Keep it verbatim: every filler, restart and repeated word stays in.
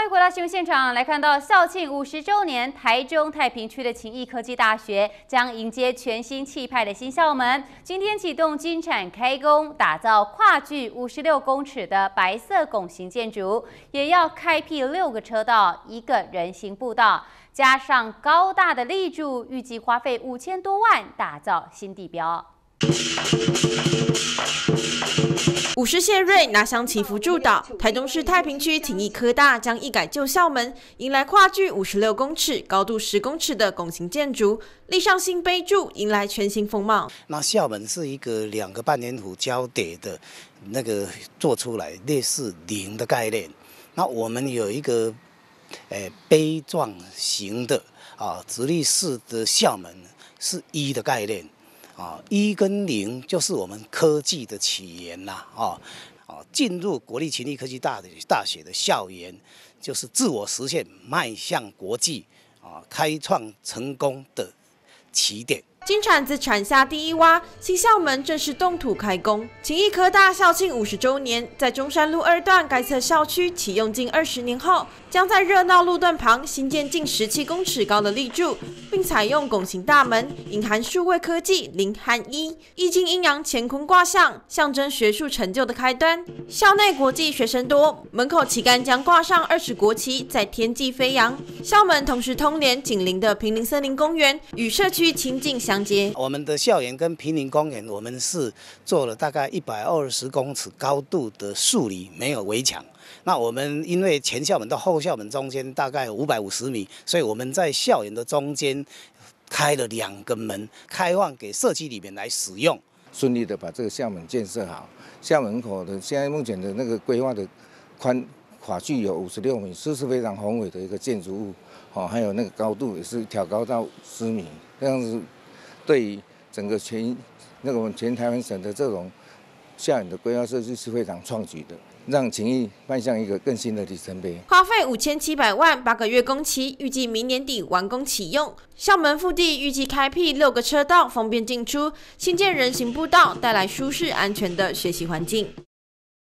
迎回到新闻现场，来看到校庆五十周年，台中太平区的勤益科技大学将迎接全新气派的新校门。今天启动金产开工，打造跨距五十六公尺的白色拱形建筑，也要开辟六个车道，一个人行步道，加上高大的立柱，预计花费五千多万，打造新地标。 五十谢瑞拿香祈福祝祷，台中市太平区勤益科大将一改旧校门，迎来跨距五十六公尺、高度十公尺的拱形建筑，立上新碑柱，迎来全新风貌。 那校门是一个两个半圆弧交叠的那个做出来，类似零的概念。那我们有一个诶碑状型的啊直立式的校门是一的概念。 啊，一跟零就是我们科技的起源啦，啊，啊，进入国立勤益科技大大学的校园，就是自我实现、迈向国际，啊，开创成功的起点。 金铲子铲下第一洼，新校门正式动土开工。勤益科大校庆五十周年，在中山路二段该侧校区启用近二十年后，将在热闹路段旁新建近十七公尺高的立柱，并采用拱形大门，隐含数位科技零和一，易经阴阳乾坤卦象，象征学术成就的开端。校内国际学生多，门口旗杆将挂上二十国旗，在天际飞扬。校门同时通连紧邻的平林森林公园，与社区亲近相。 我们的校园跟平林公园，我们是做了大概一百二十公尺高度的树篱，没有围墙。那我们因为前校门到后校门中间大概五百五十米，所以我们在校园的中间开了两个门，开放给社区里面来使用， 顺利的把这个校门建设好。校门口的现在目前的那个规划的宽跨距有五十六米，是是非常宏伟的一个建筑物。哦，还有那个高度也是挑高到十米，这样子。 对于整个全那个我们全台湾省的这种校园的规划设计是非常创举的，让勤益迈向一个更新的里程碑。 花费五千七百万，八个月工期，预计明年底完工启用。校门腹地预计开辟六个车道，方便进出，新建人行步道，带来舒适安全的学习环境。